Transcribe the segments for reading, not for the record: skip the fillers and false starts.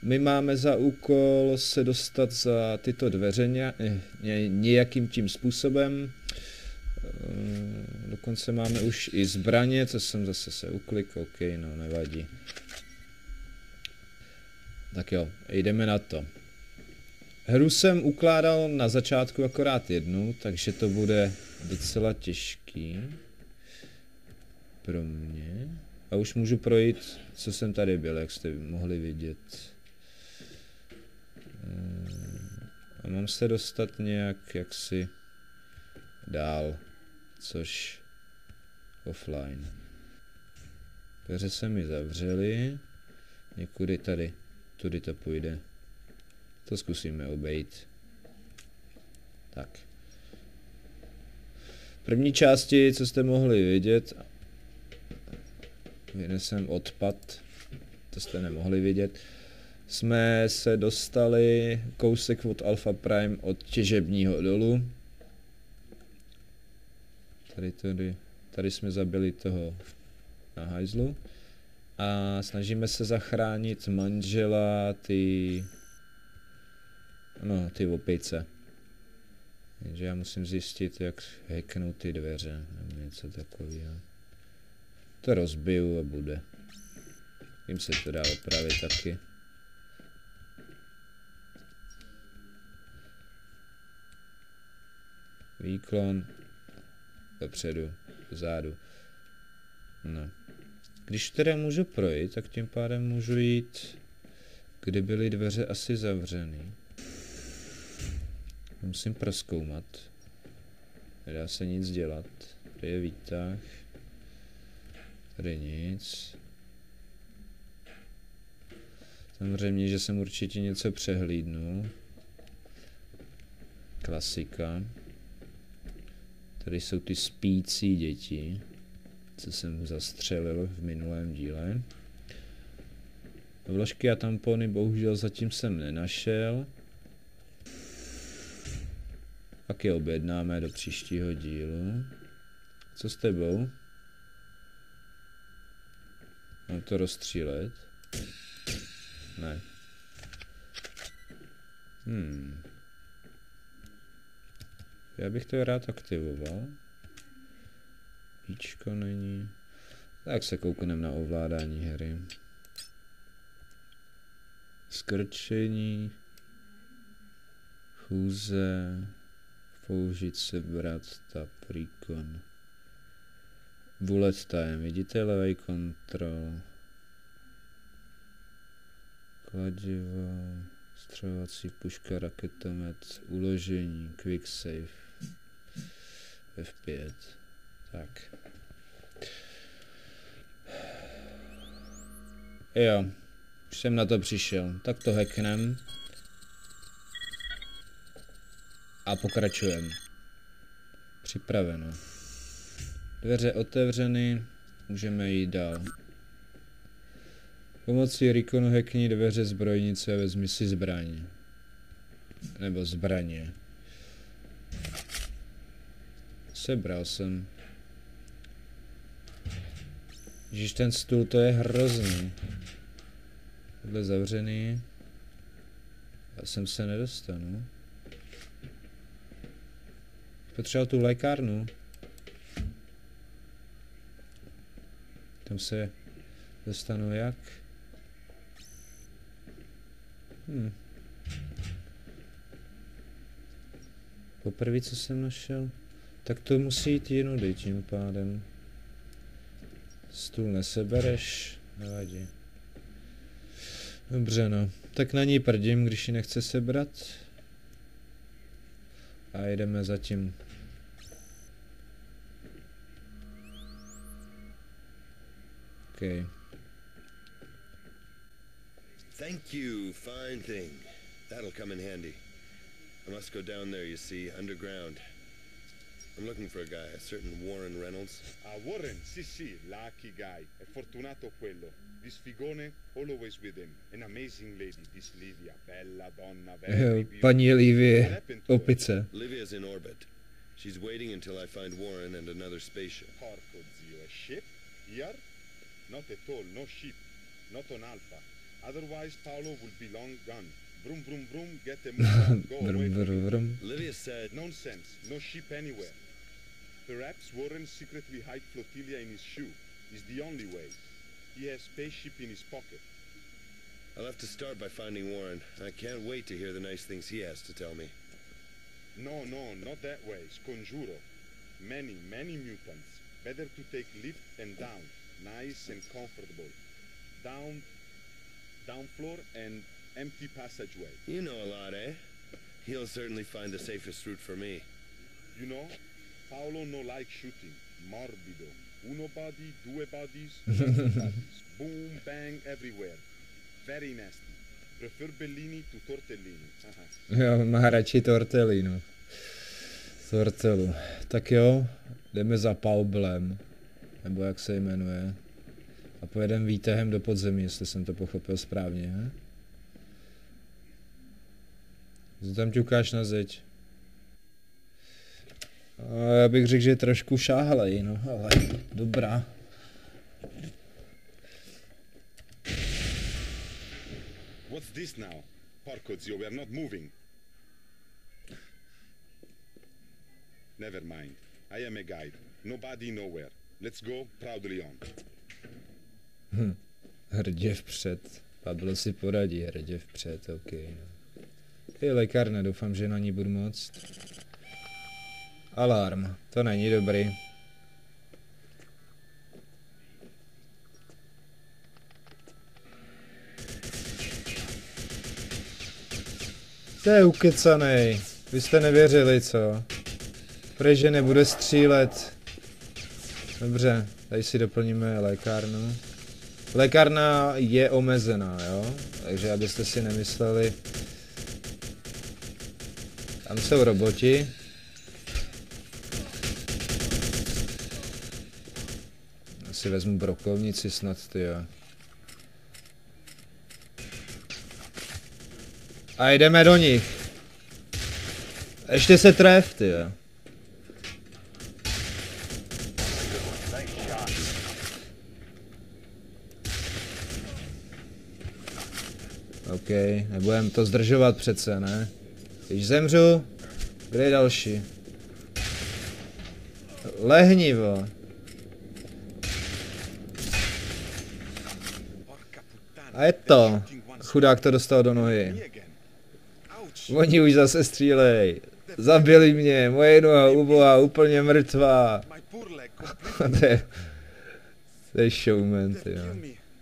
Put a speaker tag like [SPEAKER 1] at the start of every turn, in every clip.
[SPEAKER 1] My máme za úkol se dostat za tyto dveře nějakým tím způsobem. Dokonce máme už i zbraně, co jsem zase se uklik, ok, no nevadí. Tak jo, jdeme na to. Hru jsem ukládal na začátku akorát jednu, takže to bude docela těžký pro mě. A už můžu projít, co jsem tady byl, jak jste mohli vidět. A mám se dostat nějak jaksi dál, což offline. Dveře se mi zavřely, někudy tady, tudy to půjde. To zkusíme obejít. Tak. V první části, co jste mohli vidět, vynesem odpad, to jste nemohli vidět, jsme se dostali kousek od Alpha Prime od těžebního dolu. Tady jsme zabili toho na hajzlu. A snažíme se zachránit manžela ty opice. Takže já musím zjistit, jak hacknout ty dveře, nebo něco takového. To rozbiju a bude. Jim se to dá opravit taky. Výklon. Dopředu, dozadu. No. Když teda můžu projít, tak tím pádem můžu jít, kde byly dveře asi zavřeny. Musím prozkoumat. Nedá se nic dělat. Tady je výtah. Tady nic. Samozřejmě, že jsem určitě něco přehlídnul. Klasika. Tady jsou ty spící děti, co jsem zastřelil v minulém díle. Vložky a tampony bohužel zatím jsem nenašel. Pak je objednáme do příštího dílu. Co s tebou? Mám to rozstřílet? Ne. Já bych to rád aktivoval. Píčko není. Tak se koukneme na ovládání hry. Skrčení. Chůze. Použít sebrat, tap, recon. Bullet time, vidíte levej kontrol. Kladivo, střelovací puška, raketomet, uložení, quick save. F5. Tak. Jo, už jsem na to přišel. Tak to hacknem. A pokračujeme. Připraveno. Dveře otevřeny, můžeme jít dál. Pomocí reconu hackni dveře zbrojnice a vezmi si zbraně. Nebo zbraně. Sebral jsem. Ježiš, ten stůl, to je hrozný. Tohle zavřený. Já jsem se nedostanu. Potřeboval tu lékárnu. Tam se dostanu jak? Poprvé, co jsem našel? Tak to musí jít jinudy tím pádem. Stůl nesebereš? Nevadí. Dobře no. Tak na ní prdím, když ji nechce sebrat. A jdeme zatím. Okay.
[SPEAKER 2] Thank you, fine thing. That'll come in handy. I must go down there, you see, underground. I'm looking for a guy, a certain Warren Reynolds.
[SPEAKER 3] Warren, sì, lucky guy. È fortunato quello. This figone, always with him. An amazing lady, this Livia. Bella donna, very beautiful.
[SPEAKER 1] Paní Livie, opice.
[SPEAKER 2] Livia's in orbit. She's waiting until I find Warren and another spaceship.
[SPEAKER 3] Porco zio, a ship? Here? Not at all, no ship. Not on Alpha. Otherwise, Paolo will be long gone. Vroom, vroom, vroom, get a move on, go away
[SPEAKER 1] Vrum,
[SPEAKER 3] from
[SPEAKER 1] vrum,
[SPEAKER 3] me.
[SPEAKER 1] vrum.
[SPEAKER 2] Livia said,
[SPEAKER 3] Nonsense, no ship anywhere. Perhaps Warren secretly hide flotilla in his shoe. Is the only way. He has spaceship in his pocket.
[SPEAKER 2] I'll have to start by finding Warren. I can't wait to hear the nice things he has to tell me.
[SPEAKER 3] No, not that way. Sconjuro. Many, many mutants. Better to take lift and down. Nice and comfortable. Down floor and empty passageway.
[SPEAKER 2] You know a lot, eh? He'll certainly find the safest route for me.
[SPEAKER 3] You know, Paolo no like shooting. Morbido. Uno body, due bodies, bodies. Boom, bang, everywhere. Very nasty. Prefer Bellini to tortellini.
[SPEAKER 1] Jo, má radši tortellinu. Tortelu. Tak jo, jdeme za Paublem. Nebo jak se jmenuje. A pojedeme výtahem do podzemí, jestli jsem to pochopil správně, he? Co tam ťukáš na zeď? Já bych řekl, že je trošku šáhlej, no, ale dobrá.
[SPEAKER 3] What's this now? Porco zio, we are not moving. Never mind. I am a guide. Nobody nowhere. Let's go proudly on.
[SPEAKER 1] Hrdě vpřed. Pablo si poradí, hrdě vpřed, ok. Je lékárna, doufám, že na ní budu moct. Alarm, to není dobrý. To je ukecanej. Vy jste nevěřili, co? Prej, že nebude střílet. Dobře, tady si doplníme lékárnu. Lékárna je omezená, jo? Takže abyste si nemysleli. Tam jsou roboti. Asi vezmu brokovnici snad, tyjo. A jdeme do nich. Ještě se tref, tyjo. OK, nebudem to zdržovat přece, ne? Když zemřu, kde je další? Lehni, vo. A je to. Chudák to dostal do nohy. Oni už zase střílej. Zabili mě, moje noha uboha, úplně mrtvá. To je showman, ty jo.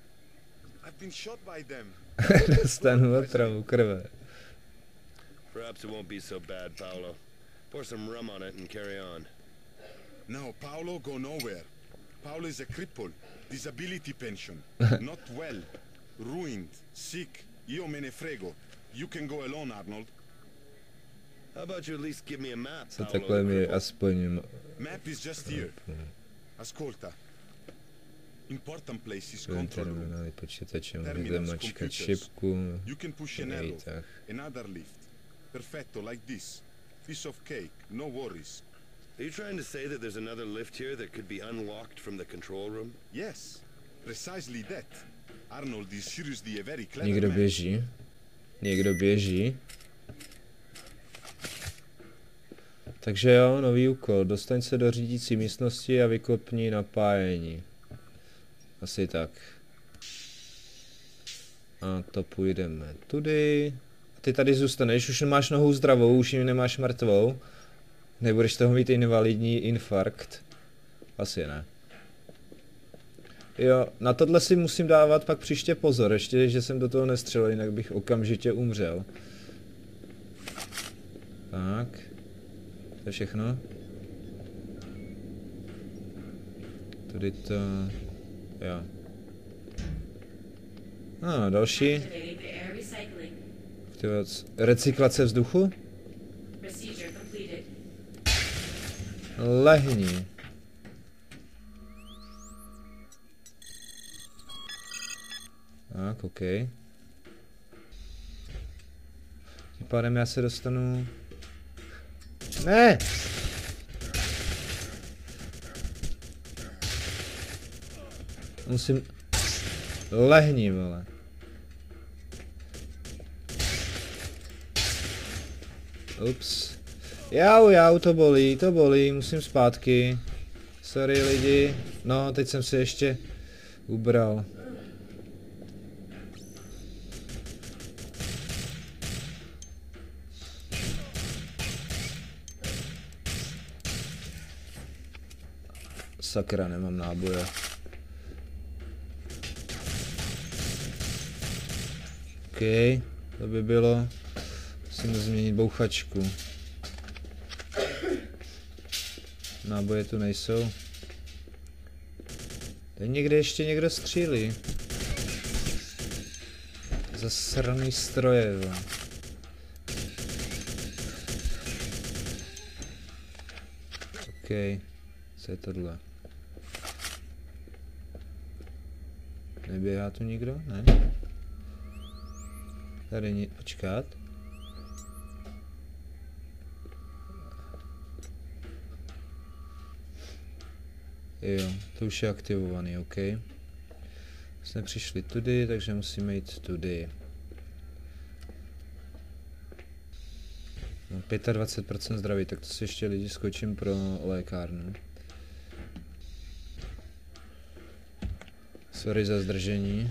[SPEAKER 1] Dostanu otravu krve.
[SPEAKER 2] Perhaps it won't be so bad, Paolo. Pour some rum on it and carry on.
[SPEAKER 3] No, Paolo go nowhere. Paolo is a cripple. Disability pension. Not well. Ruined. Sick. Io me ne frego. You can go alone, Arnold.
[SPEAKER 2] How about you at least give me a map,
[SPEAKER 1] Co
[SPEAKER 2] Paolo
[SPEAKER 1] takhle
[SPEAKER 2] the
[SPEAKER 1] mi
[SPEAKER 2] cripple?
[SPEAKER 1] aspoň...
[SPEAKER 3] Map is just here. Ascolta. Important place is
[SPEAKER 1] Budem
[SPEAKER 3] control room.
[SPEAKER 1] terminály počítačem, budeme
[SPEAKER 3] Terminals,
[SPEAKER 1] mačkat
[SPEAKER 3] computers.
[SPEAKER 1] šipku.
[SPEAKER 3] You can push an arrow.
[SPEAKER 1] Výtah.
[SPEAKER 3] Another lift. Perfecto, like this. Piece of cake. No worries.
[SPEAKER 2] Are you trying to say that there's another lift here that could be unlocked from the control room?
[SPEAKER 3] Yes. Precisely that. Arnold is seriously a very clever
[SPEAKER 1] Někdo
[SPEAKER 3] man.
[SPEAKER 1] běží. Někdo běží. Takže jo, nový úkol. Dostaň se do řídící místnosti a vykopni napájení. Asi tak. A to půjdeme tudy. A ty tady zůstaneš, už máš nohu zdravou, už ji nemáš mrtvou. Nebudeš toho mít invalidní infarkt. Asi ne. Jo, na tohle si musím dávat pak příště pozor, ještě, že jsem do toho nestřelil, jinak bych okamžitě umřel. Tak. To je všechno. Tady to... Jo. A další. Recyklace vzduchu? Lehni. Tak, OK. Tím pádem já se dostanu... Ne! Musím... Lehni, vole. Ups. Jau, to bolí, musím zpátky. Sorry lidi. No, teď jsem se ještě ubral. Sakra, nemám náboje. OK, to by bylo. Musím změnit bouchačku. Náboje tu nejsou. Tady někde ještě někdo střílí. Zasraný stroje, jo. OK, co je tohle? Neběhá tu nikdo? Ne? Tady počkat. Jo, to už je aktivovaný, OK. Jsme přišli tudy, takže musíme jít tudy. No, 25% zdraví, tak to si ještě lidi skočím pro lékárnu. Sorry za zdržení.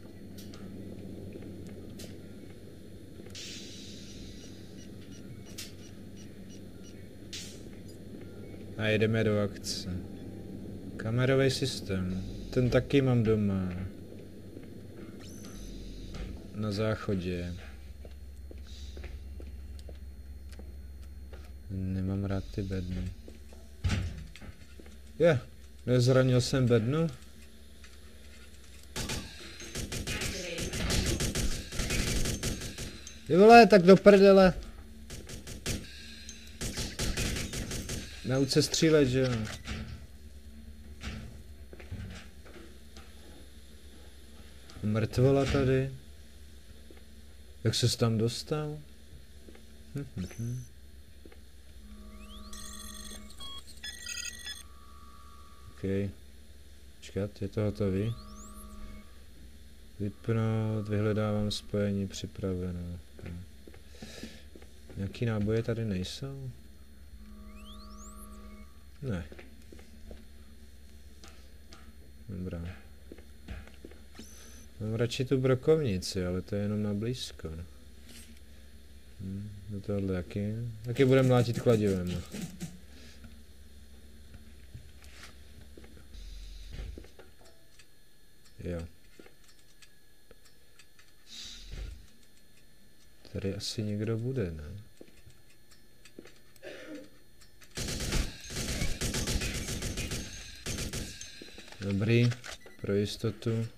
[SPEAKER 1] A jedeme do akce. Kamerový systém. Ten taky mám doma. Na záchodě. Nemám rád ty bedny. Nezranil jsem bednu? Ty vole, tak do prdele. Nauč se střílet, že jo? Mrtvola tady. Jak ses tam dostal? OK. Počkat, je to hotový. Vypnout, vyhledávám spojení, připraveno. Nějaký náboje tady nejsou? Ne. Dobrá. Mám radši tu brokovnici, ale to je jenom na blízko. Do tohohle jaký budeme mlátit kladivem. Jo. Tady asi někdo bude, ne? Dobrý, pro jistotu.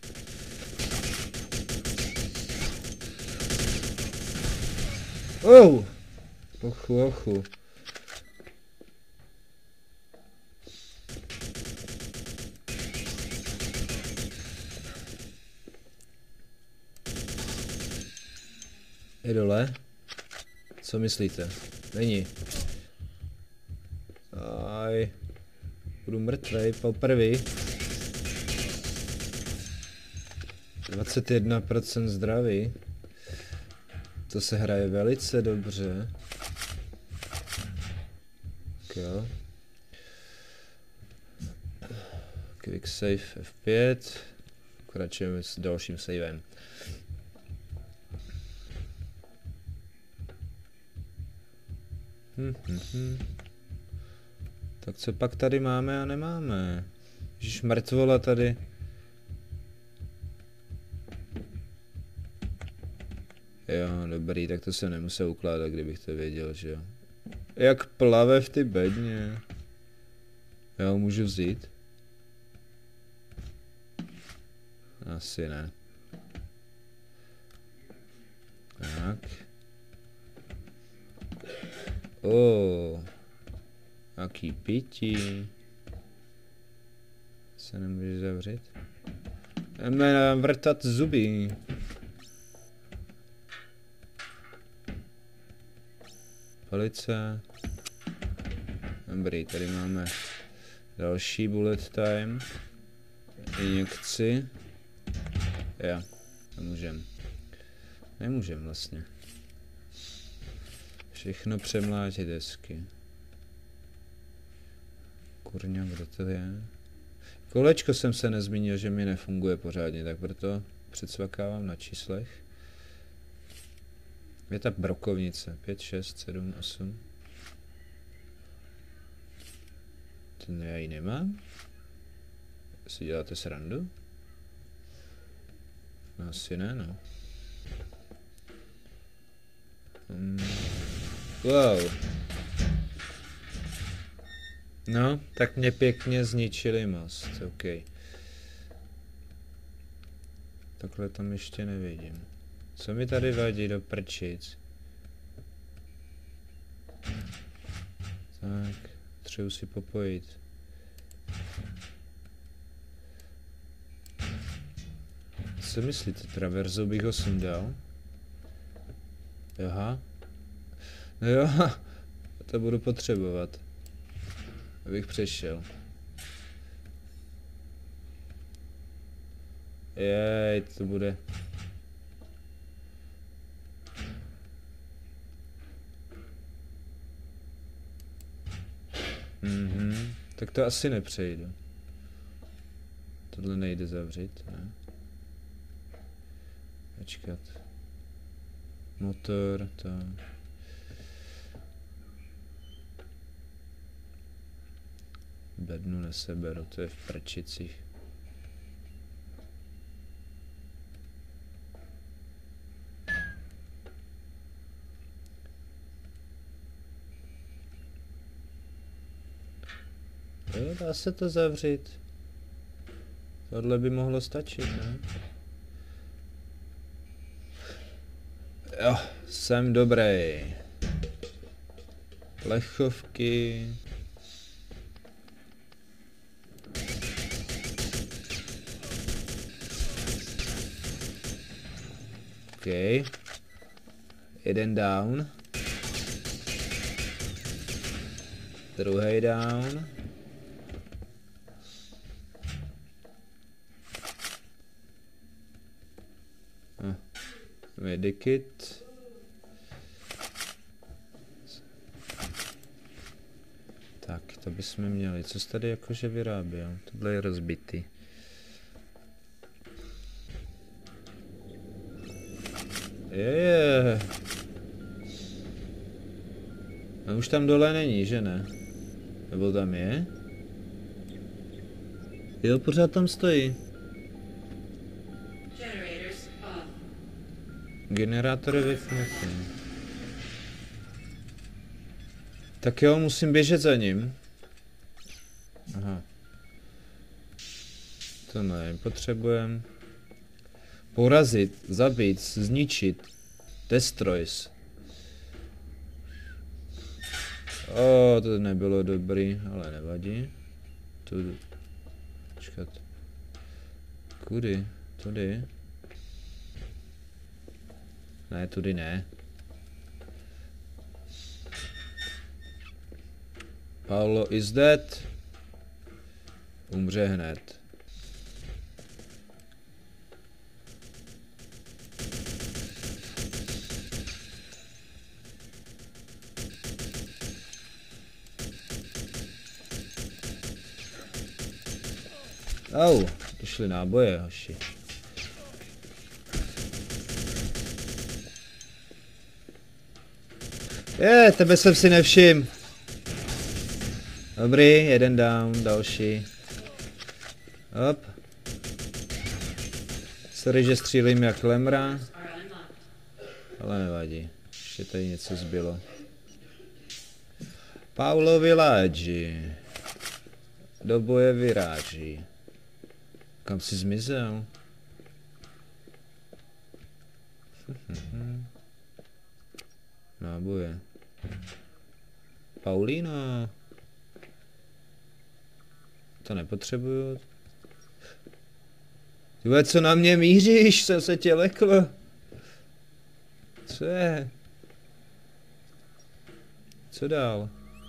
[SPEAKER 1] Oh! Ochu. Je dole? Co myslíte? Není. Aj. Budu mrtvej poprvé. 21% zdraví. To se hraje velice dobře. Tak jo. Quick save F5. Pokračujeme s dalším savem. Tak co pak tady máme a nemáme? Ježiš, mrtvola tady. Jo, dobrý, tak to jsem nemusel ukládat, kdybych to věděl, že jo. Jak plave v ty bedně. Jo, můžu vzít? Asi ne. Tak. Jaký pití. Se nemůžeš zavřít? Jdeme nám vrtat zuby. Palice. Dobrý, tady máme další bullet time. Injekci. Jo, nemůžem. Nemůžem vlastně. Všechno přemlátit hezky. Kurňa, kdo to je? Kolečko jsem se nezmínil, že mi nefunguje pořádně, tak proto předsvakávám na číslech. Je ta brokovnice. 5, 6, 7, 8. Ten já ji nemám? Si děláte srandu? No asi ne, no. Wow. No, tak mě pěkně zničili most, OK. Takhle tam ještě nevidím. Co mi tady vadí do prčic? Tak, třeba si popojit. Co myslíte, traverzou bych ho sundal? Aha. No jo, to budu potřebovat. Abych přešel. Jej, to bude. Tak to asi nepřejdu. Tohle nejde zavřít, ne? Počkat. Motor, to. Bednu neseberu, to je v prčicích. Jo, dá se to zavřít. Tohle by mohlo stačit, ne? Jo, jsem dobrý. Plechovky. OK. Jeden down. Druhý down. Medikit. Tak, to bychom měli. Co jsi tady jakože vyráběl? Tohle je rozbitý. Je. A už tam dole není, že ne? Nebo tam je? Jo, pořád tam stojí. Generátor je vypnutý. Tak jo, musím běžet za ním. Aha. To ne, potřebujeme. Porazit, zabít, zničit. Destroys. O, to nebylo dobrý, ale nevadí. Tu. Počkat. Kudy? Tudy. Ne, tudy ne. Paulo is dead. Umře hned. Au, to šly náboje, hoši. Tebe jsem si nevšiml. Dobrý, jeden down, další. Hop. Sorry, že střílím jak lemra. Ale nevadí. Ještě tady něco zbylo. Paulo Villaggi. Do boje vyráží. Kam jsi zmizel? Náboje. Paulino. To nepotřebuju. Ty co na mě míříš? Jsem se tě lekl. Co je? Co dál?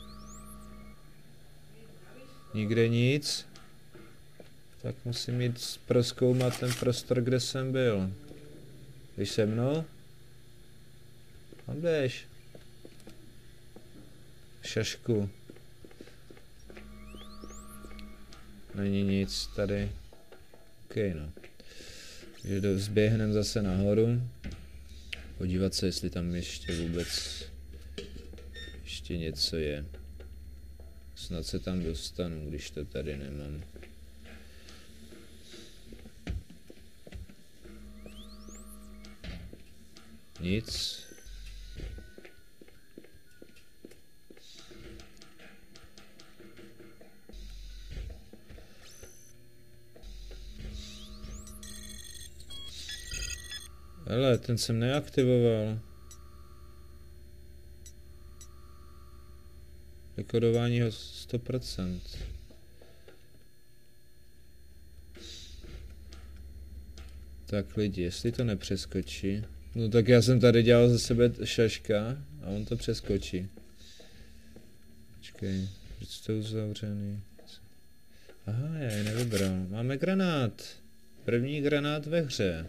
[SPEAKER 1] Nikde nic. Tak musím jít prozkoumat ten prostor, kde jsem byl. Jdeš se mnou? Tam jdeš. šašku. Není nic tady. OK, no. Takže zběhneme zase nahoru. Podívat se, jestli tam ještě vůbec ještě něco je. Snad se tam dostanu, když to tady nemám. Nic. Hele, ten jsem neaktivoval. Dekodování ho 100%. Tak lidi, jestli to nepřeskočí. No tak já jsem tady dělal ze sebe šaška a on to přeskočí. Počkej, proč to uzavřený? Aha, já je nevybral. Máme granát. První granát ve hře.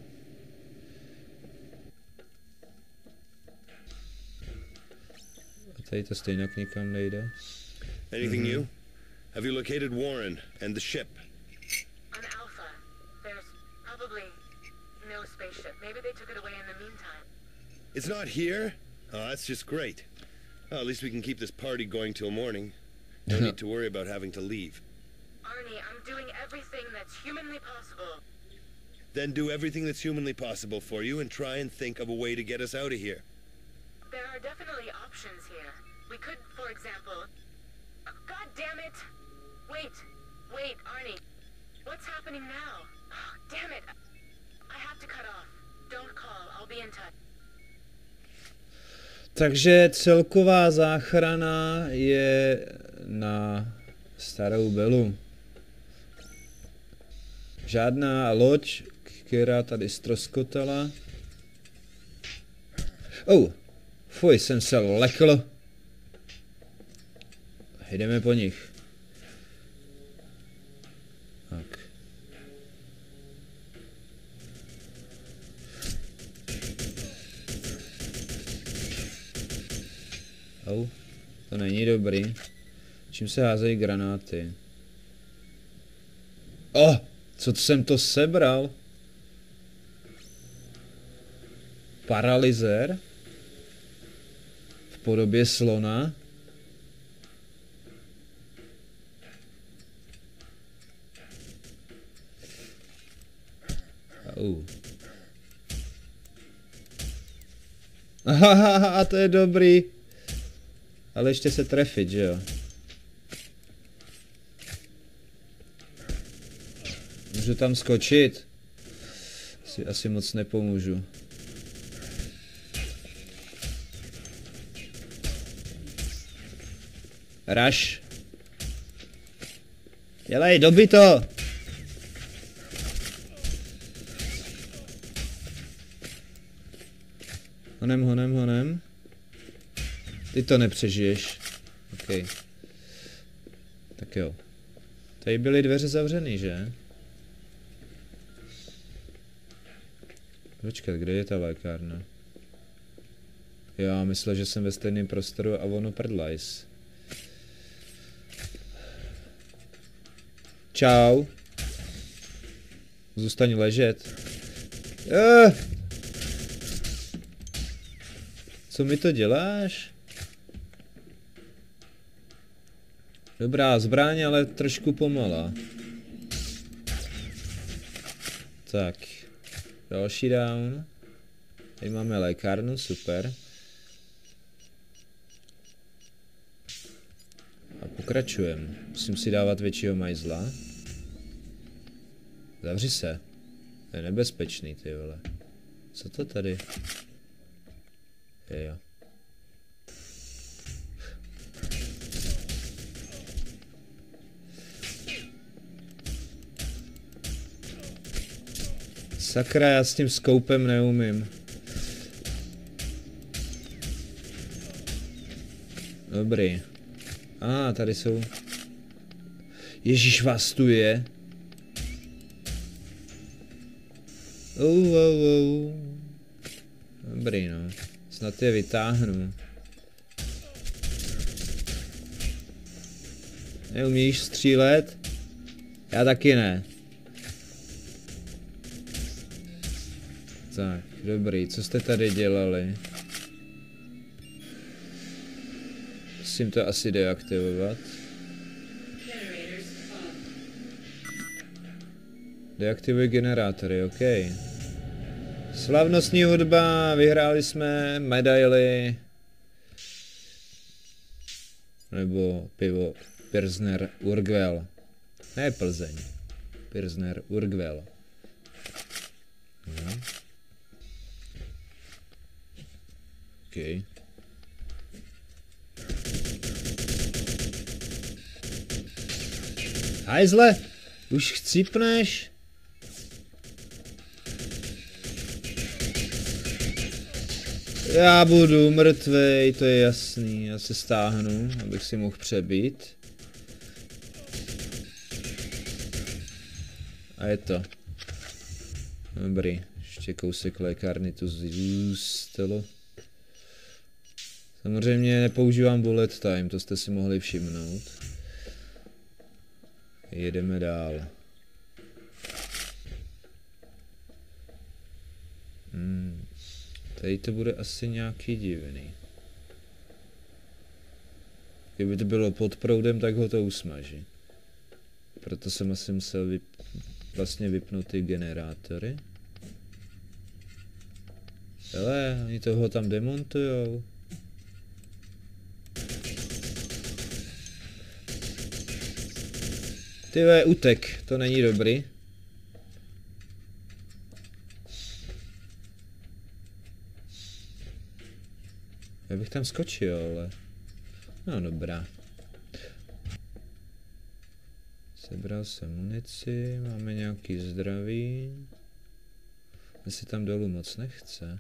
[SPEAKER 1] A tady to stejně nikam nejde.
[SPEAKER 2] Anything new? Have you located Warren and the ship?
[SPEAKER 4] On Alpha, there's probably no spaceship. Maybe they took it away in the meantime.
[SPEAKER 2] It's not here? Oh, that's just great. Well, at least we can keep this party going till morning. No need to worry about having to leave.
[SPEAKER 4] Arnie, I'm doing everything that's humanly possible.
[SPEAKER 2] Then do everything that's humanly possible for you and try and think of a way to get us out of here.
[SPEAKER 4] There are definitely options here. We could, for example... God damn it! Wait, Arnie. What's happening now? Oh, damn it! I have to cut off. Don't call, I'll be in touch.
[SPEAKER 1] Takže celková záchrana je na Starou Belu. Žádná loď, která tady ztroskotala. Oh, fuj, jsem se lekl. Jdeme po nich. Tak. Oh, to není dobrý. Čím se házejí granáty? Oh, co jsem to sebral? Paralyzér? V podobě slona? Aha, to je dobrý. Ale ještě se trefit, že jo? Můžu tam skočit? Asi moc nepomůžu. Raš. Dělej, dobi to! Honem. Ty to nepřežiješ. OK. Tak jo. Tady byly dveře zavřený, že? Počkat, kde je ta lékárna? Já myslel, že jsem ve stejném prostoru a ono prdlajs. Čau. Zůstaň ležet. Co mi to děláš? Dobrá zbraň, ale trošku pomalá. Tak. Další down. Tady máme lékárnu, super. A pokračujeme. Musím si dávat většího majzla. Zavři se. To je nebezpečný, ty vole. Co to tady? Jo. Sakra, já s tím skoupem neumím. Dobrý. Tady jsou. Ježíš, vás tu je. Dobrý, no. Snad je vytáhnu. Neumíš střílet? Já taky ne. Tak, dobrý, co jste tady dělali? Musím to asi deaktivovat. Deaktivuj generátory, OK. Slavnostní hudba, vyhráli jsme medaily. Nebo pivo Pilsner Urquell. Ne Plzeň. Pilsner Urquell. No. OK. Hajzle, už chcípneš? Já budu mrtvej, to je jasný, já se stáhnu, abych si mohl přebít. A je to. Dobrý, ještě kousek lékárny tu zůstalo. Samozřejmě nepoužívám bullet time, to jste si mohli všimnout. Jedeme dál. Tady to bude asi nějaký divný. Kdyby to bylo pod proudem, tak ho to usmaží. Proto jsem asi musel vlastně vypnout ty generátory. Hele, oni toho tam demontujou. Tyhle, utek, to není dobrý. Já bych tam skočil, ale... No dobrá. Sebral jsem munici, máme nějaký zdraví. Mně si tam dolů moc nechce.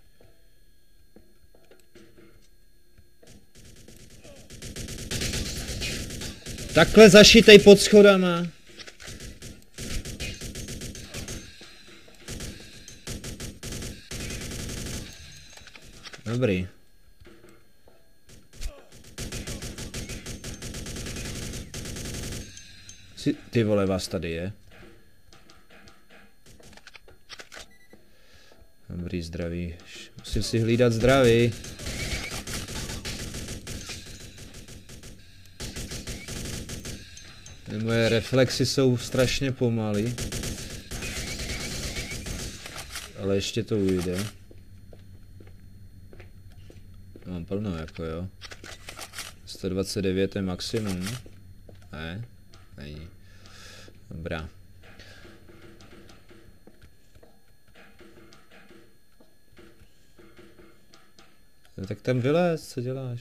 [SPEAKER 1] Takhle zašitej pod schodama. Dobrý. Ty vole, vás tady je. Dobrý, zdraví. Musím si hlídat zdraví. Moje reflexy jsou strašně pomalý. Ale ještě to ujde. Mám plno jako jo. 129 je maximum. Ne? Není. Dobrá. No, tak tam vylez, co děláš?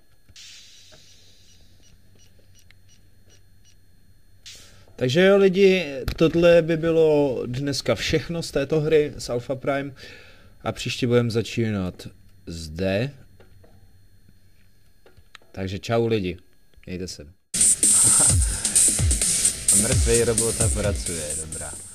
[SPEAKER 1] Takže jo lidi, tohle by bylo dneska všechno z této hry, z Alpha Prime. A příště budeme začínat zde. Takže čau lidi, mějte se. Mrtvej robota pracuje, dobrá.